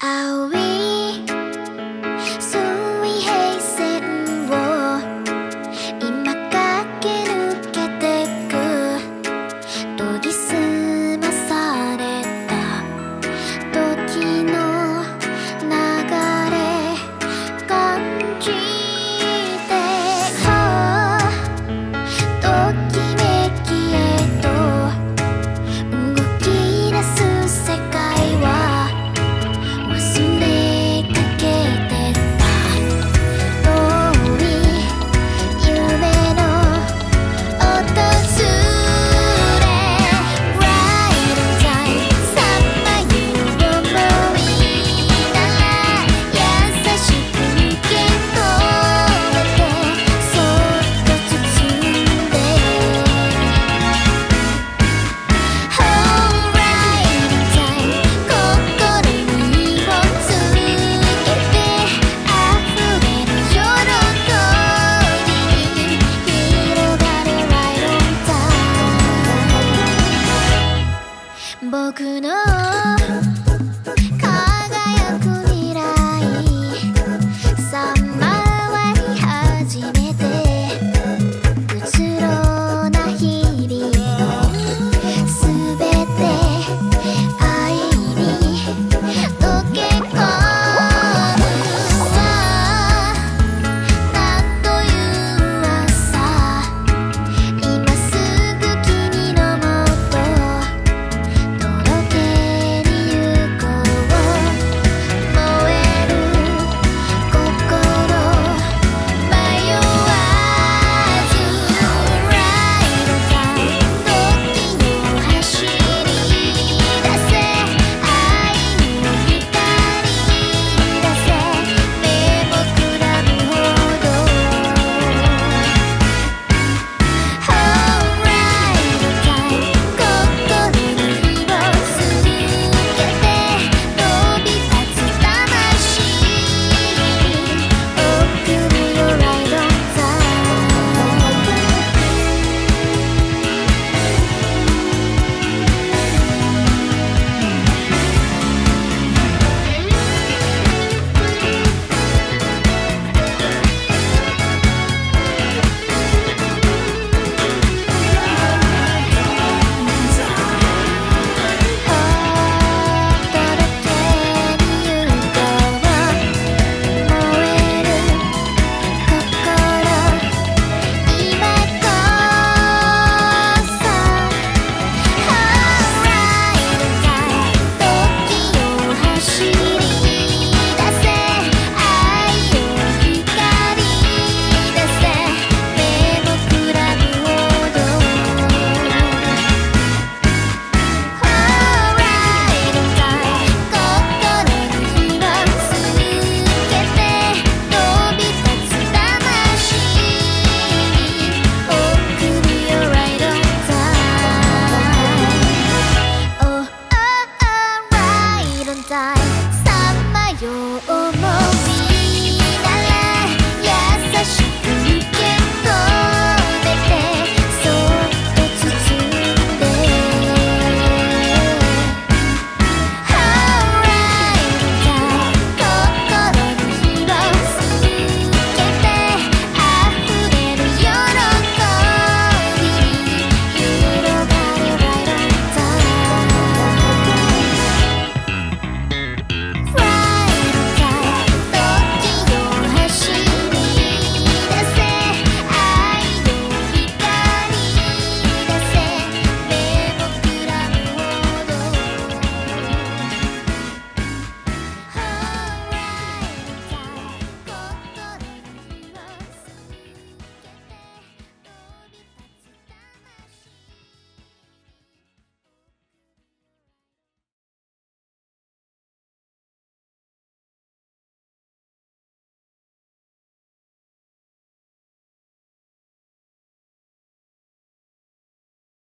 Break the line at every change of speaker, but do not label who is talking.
青い水平線を今駆け抜けてく研ぎ澄まされた時の流れ感じてときめきへと動き出す世界は忘れかけてた遠い夢の訪れ Right on time さまよう思いなら優しく受け止めてそっと包んで Oh right on time 心に火をつけて溢れる喜びに広がる Right on time 僕の輝く未来さまり始めてうつろな日々のすべて愛に溶け込むさなんという朝今すぐ君のもと届けに行こう燃える心迷わず Right on time 時を走り出せ愛の光出せ目もくらむほど Oh right on time 心に火をつけて飛び立つ魂に送るよ Right on time さまよう